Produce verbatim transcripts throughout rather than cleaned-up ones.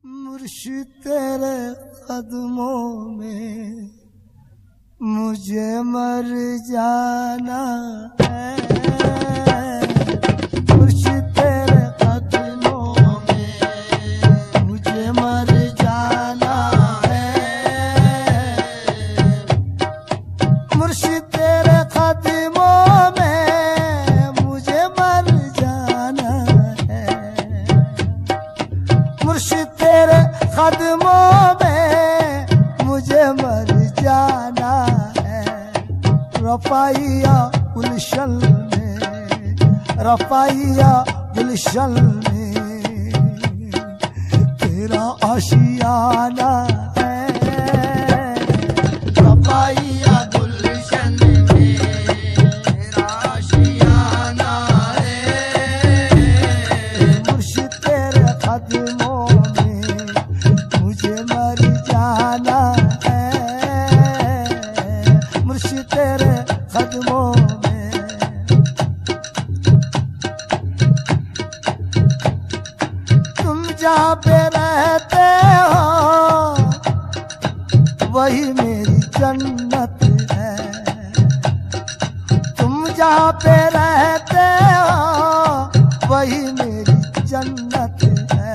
मुर्शिद तेरे कदमों में मुझे मर जाना है। मुर्शिद तेरे कदमों में मुझे मर जाना है। मुर्शिद तेरे कदमों में मुझे मर जाना है। मुर्शिद तेरे कदमों में मुझे मर जाना है। रफ़ाइया गुलशन में, रफ़ाइया गुलशन में तेरा आशियाना है। रफ़ाइया गुलशन में तेरा आशियाना है। मुर्शिद तेरे कदमों में मुझे मर जाना है। मुर्शिद तेरे कदमों में तुम जहाँ पे रहते हो वही मेरी जन्नत है। तुम जहाँ पे रहते हो वही मेरी जन्नत है।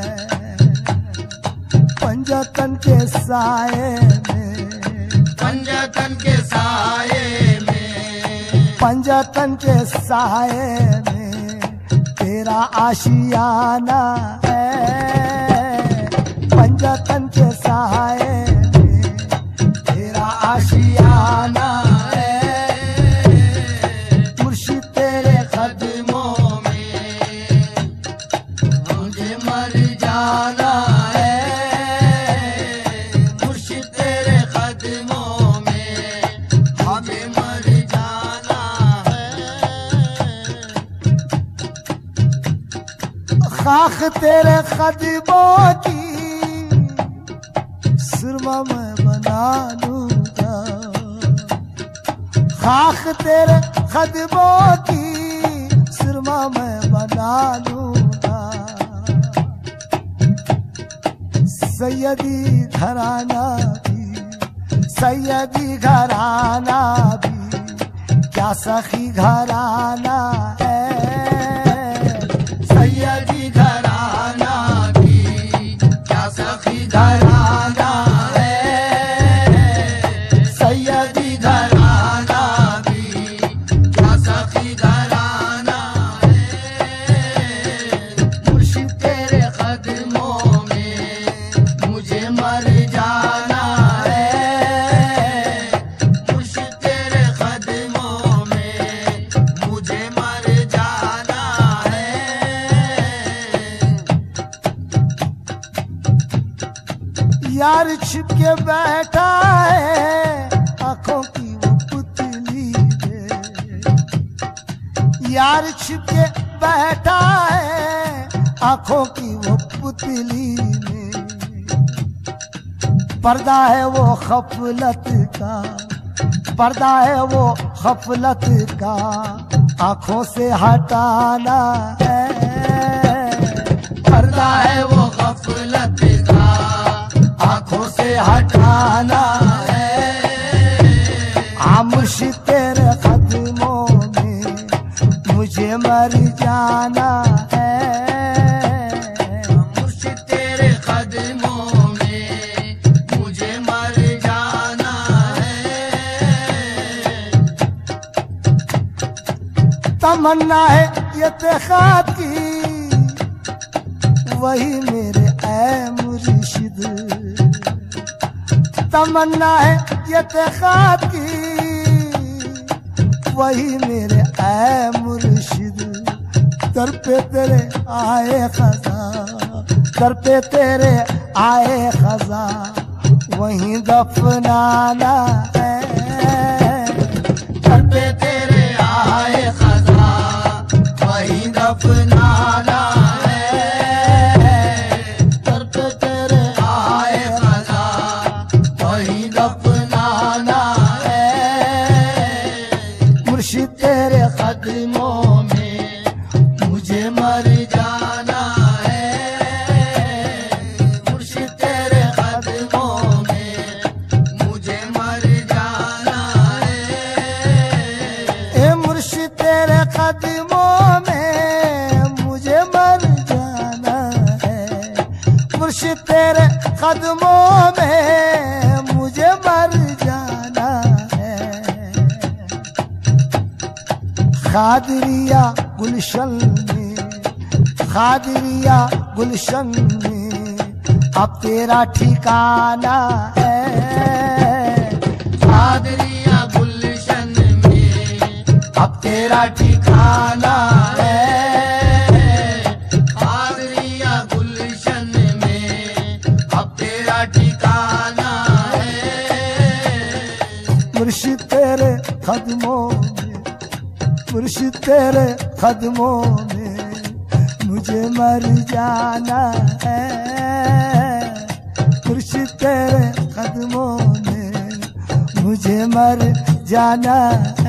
पंजतन के साए में, पंजतन के साए में, पंजतन के साए में तेरा आशियाना है। पंजतन के साए में तेरा आशियाना है। मुर्शिद तेरे कदमों में मुझे मर जाना है। मुर्शिद तेरे कदमों में हमें मर जाना है। खाक तेरे कदमों की सुरमा मैं बना लूंगा। खाक तेरे कदमों की सुरमा मैं बना लूंगा। सैयदी घराना भी, सैयदी घराना भी क्या सखी घराना है। सैयदी घराना भी क्या सखी घराना है। सैयदी घराना भी क्या सखी घराना है। मुर्शिद तेरे कदमों में मुझे मर जाना है। मुर्शिद तेरे कदमों में मुझे मर जाना है। यार छिप के बैठा है आंखों की वो पुतली में। यार छिप के बैठा है आंखों की वो पुतली में। पर्दा है वो खफलत का, पर्दा है वो खफलत का आंखों से हटाना है। पर्दा है वो गफलत का आंखों से हटाना है। मुर्शिद तेरे कदमों में मुझे मर जाना है। मुर्शिद तेरे कदमों में मुझे मर जाना है। तमन्ना है ये तेखात की वही मेरे ऐ मुर्शिद। तमन्ना है ये तेखात की वही मेरे ऐ मुर्शिद। दर पे तेरे आए खजा, दर पे तेरे आए खजा वहीं दफनाना है। दर पे तेरे आए खजा वहीं दफनाना है। दर पे तेरे आए खजा वहीं दफनाना है। मुर्शिद तेरे कदमों में मुझे मर जाना है। मुर्शिद मुर्शिद तेरे कदमों में मुझे मर जाना है। खादरिया गुलशन में, खादरिया गुलशन में अब तेरा ठिकाना है। खादरिया गुलशन में अब तेरा ठिकाना है। खादरिया गुलशन में अब तेरा ठिकाना है। मुर्शिद तेरे कदमों में, मुर्शिद तेरे कदमों में मुझे मर जाना है। मुर्शिद तेरे कदमों में मुझे मर जाना